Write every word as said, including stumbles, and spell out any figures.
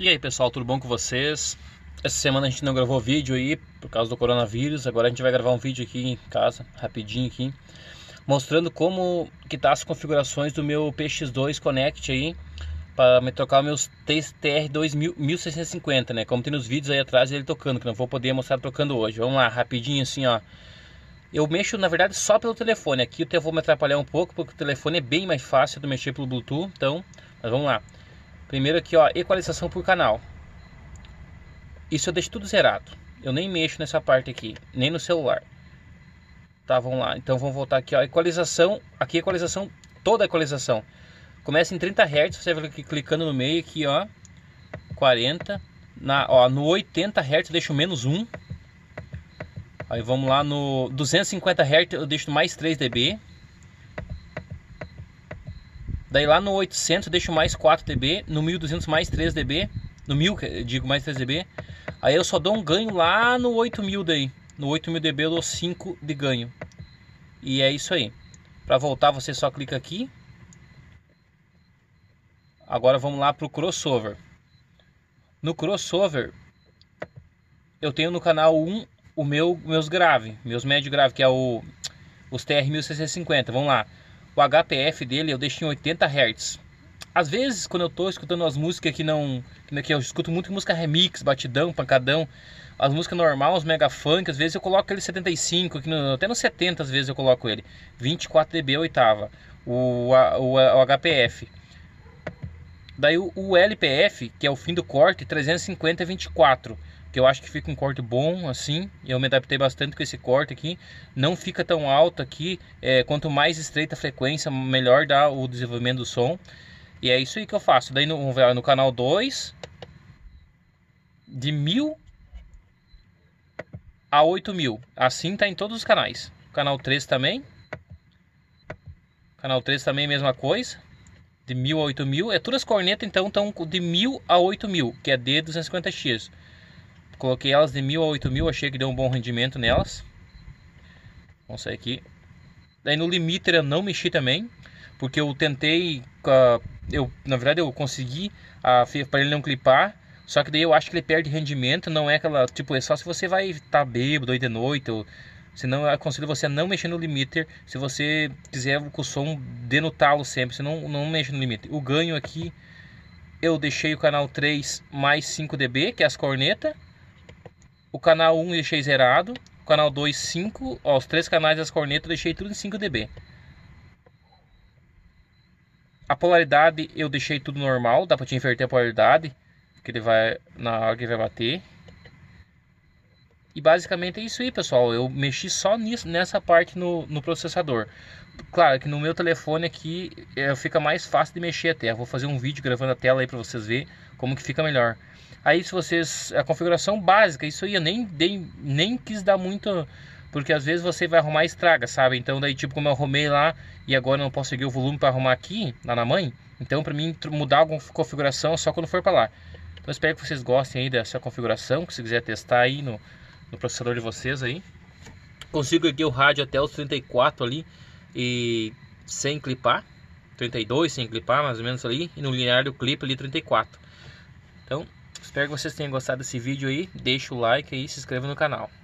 E aí pessoal, tudo bom com vocês? Essa semana a gente não gravou vídeo aí por causa do coronavírus. Agora a gente vai gravar um vídeo aqui em casa, rapidinho aqui, mostrando como que tá as configurações do meu P X dois Connect aí, para me trocar os meus T R dois mil seiscentos e cinquenta, né? Como tem nos vídeos aí atrás ele tocando, que não vou poder mostrar tocando hoje. Vamos lá, rapidinho assim, ó. Eu mexo na verdade só pelo telefone. Aqui eu até vou me atrapalhar um pouco, porque o telefone é bem mais fácil de mexer pelo Bluetooth. Então, mas vamos lá. Primeiro aqui, ó, equalização por canal. Isso eu deixo tudo zerado. Eu nem mexo nessa parte aqui, nem no celular. Tá, vamos lá. Então vamos voltar aqui, ó, equalização. Aqui equalização, toda a equalização. Começa em trinta hertz, você vai aqui clicando no meio aqui, ó, quarenta. Na, ó, no oitenta hertz eu deixo menos um. Aí vamos lá no duzentos e cinquenta hertz eu deixo mais três decibéis. Daí lá no oitocentos eu deixo mais quatro decibéis, no mil e duzentos mais três decibéis, no mil, digo mais três decibéis. Aí eu só dou um ganho lá no oito mil daí. No oito mil decibéis eu dou cinco de ganho. E é isso aí. Para voltar você só clica aqui. Agora vamos lá pro crossover. No crossover eu tenho no canal um o meu meus grave, meus médio grave, que é o os T R mil seiscentos e cinquenta. Vamos lá. O H P F dele eu deixo em oitenta hertz. Às vezes, quando eu tô escutando as músicas que não... que eu escuto muito música remix, batidão, pancadão. As músicas normais, os mega funk, às vezes eu coloco ele setenta e cinco, aqui no, até no setenta às vezes eu coloco ele. vinte e quatro decibéis oitava, o, o, o H P F. Daí o, o L P F, que é o fim do corte, trezentos e cinquenta e vinte e quatro. Que eu acho que fica um corte bom assim. Eu me adaptei bastante com esse corte aqui. Não fica tão alto aqui. É, quanto mais estreita a frequência, melhor dá o desenvolvimento do som. E é isso aí que eu faço. Daí no, no canal dois, de mil a oito mil. Assim tá em todos os canais. Canal três também. Canal três também mesma coisa. De mil a oito mil. É todas as cornetas então estão de mil a oito mil, que é D duzentos e cinquenta X. Coloquei elas de mil a oito mil, achei que deu um bom rendimento nelas. Vamos sair aqui. Daí no limiter eu não mexi também, porque eu tentei, uh, eu, na verdade eu consegui uh, para ele não clipar, só que daí eu acho que ele perde rendimento, não é aquela, tipo, é só se você vai estar tá bêbado aí de noite, ou, senão eu aconselho você a não mexer no limiter, se você quiser com o som denotá-lo sempre, você não, não mexe no limiter. O ganho aqui, eu deixei o canal três mais cinco decibéis, que é as cornetas. O canal um eu deixei zerado. O canal dois, cinco. Ó, os três canais das cornetas eu deixei tudo em cinco decibéis. A polaridade eu deixei tudo normal. Dá pra te inverter a polaridade, que ele vai na hora que ele vai bater. E basicamente é isso aí, pessoal. Eu mexi só nisso, nessa parte no, no processador. Claro que no meu telefone aqui é, fica mais fácil de mexer até. Eu vou fazer um vídeo gravando a tela aí pra vocês verem como que fica melhor. Aí se vocês... a configuração básica, isso aí eu nem, dei, nem quis dar muito... porque às vezes você vai arrumar e estraga, sabe? Então daí tipo como eu arrumei lá e agora eu não posso seguir o volume para arrumar aqui, lá na mãe. Então para mim mudar alguma configuração só quando for para lá. Então eu espero que vocês gostem aí dessa configuração, que se quiser testar aí no, no processador de vocês aí. Consigo aqui o rádio até os trinta e quatro ali e sem clipar. trinta e dois sem clipar, mais ou menos ali. E no linear do clipe ali trinta e quatro. Então... espero que vocês tenham gostado desse vídeo aí. Deixa o like aí e se inscreva no canal.